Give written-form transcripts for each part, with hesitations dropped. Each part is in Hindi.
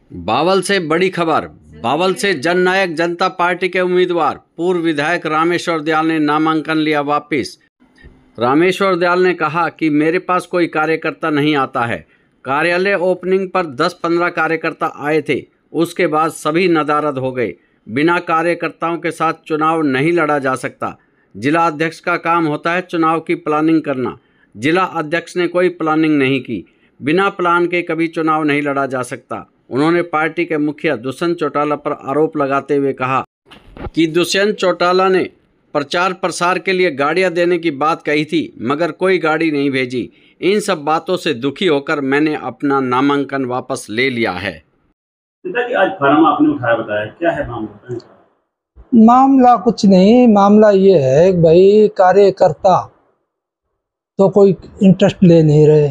बावल से बड़ी खबर। बावल से जननायक जनता पार्टी के उम्मीदवार पूर्व विधायक रामेश्वर दयाल ने नामांकन लिया वापस। रामेश्वर दयाल ने कहा कि मेरे पास कोई कार्यकर्ता नहीं आता है। कार्यालय ओपनिंग पर 10-15 कार्यकर्ता आए थे, उसके बाद सभी नदारद हो गए। बिना कार्यकर्ताओं के साथ चुनाव नहीं लड़ा जा सकता। जिला अध्यक्ष का काम होता है चुनाव की प्लानिंग करना। जिला अध्यक्ष ने कोई प्लानिंग नहीं की। बिना प्लान के कभी चुनाव नहीं लड़ा जा सकता। उन्होंने पार्टी के मुखिया दुष्यंत चौटाला पर आरोप लगाते हुए कहा कि दुष्यंत चौटाला ने प्रचार प्रसार के लिए गाड़ियां देने की बात कही थी, मगर कोई गाड़ी नहीं भेजी। इन सब बातों से दुखी होकर मैंने अपना नामांकन वापस ले लिया है। पिताजी, आज फार्म आपने उठाया, बताया क्या है मामला? मामला कुछ नहीं, मामला ये है कि भाई कार्यकर्ता तो कोई इंटरेस्ट ले नहीं रहे।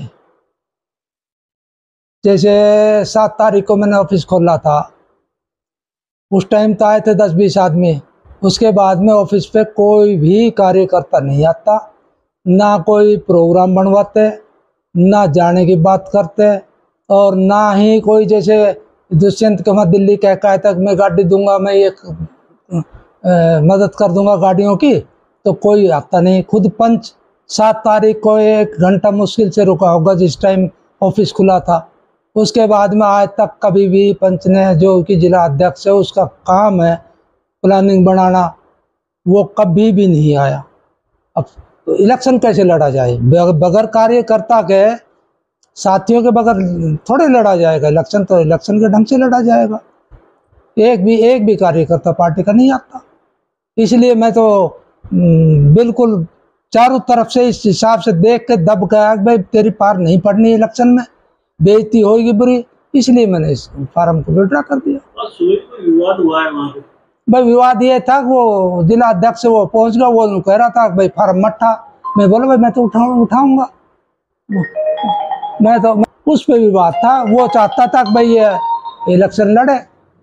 जैसे 7 तारीख को मैंने ऑफिस खोला था, उस टाइम तो आए थे 10-20 आदमी। उसके बाद में ऑफिस पे कोई भी कार्यकर्ता नहीं आता, ना कोई प्रोग्राम बनवाते, ना जाने की बात करते, और ना ही कोई जैसे दुष्यंत के मैं दिल्ली कह तक मैं गाड़ी दूंगा, मैं एक मदद कर दूंगा गाड़ियों की, तो कोई आता नहीं। खुद पंच 7 तारीख को 1 घंटा मुश्किल से रुका होगा जिस टाइम ऑफिस खुला था। उसके बाद में आज तक कभी भी पंच ने, जो कि जिला अध्यक्ष है उसका काम है प्लानिंग बनाना, वो कभी भी नहीं आया। अब तो इलेक्शन कैसे लड़ा जाए? बगैर कार्यकर्ता के, साथियों के बगैर थोड़े लड़ा जाएगा इलेक्शन। तो इलेक्शन के ढंग से लड़ा जाएगा। एक भी कार्यकर्ता पार्टी का नहीं आता। इसलिए मैं तो बिल्कुल चारों तरफ से इस हिसाब से देख के दब गया भाई तेरी पार नहीं पड़नी इलेक्शन में, बेइज्जती होगी बुरी। इसलिए मैंने इस फार्म को विड्रॉ कर दिया। विवाद हुआ है वहाँ पे? भाई विवाद ये था, वो जिला अध्यक्ष वो पहुंच गया, वो कह रहा था भाई फार्म मत उठा। मैं बोला भाई मैं तो उठाऊंगा। मैं तो उस पे विवाद था। वो चाहता था कि भाई ये इलेक्शन लड़े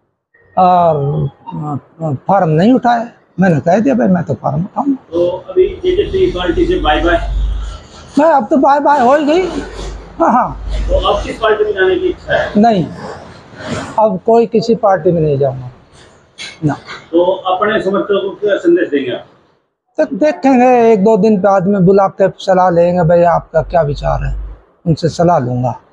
और फार्म नहीं उठाए। मैंने कह दिया भाई मैं तो फार्म उठाऊंगा। तो अभी जेजेपी पार्टी से बाय बाय? मैं अब तो बाय बाय हो ही गई। हाँ, तो अब किस पार्टी में जाने की इच्छा है? नहीं, अब कोई किसी पार्टी में नहीं जाऊंगा ना। तो अपने समर्थकों को क्या संदेश देंगे आप? तो देखेंगे 1-2 दिन बाद में बुला के सलाह लेंगे भाई आपका क्या विचार है, उनसे सलाह लूंगा।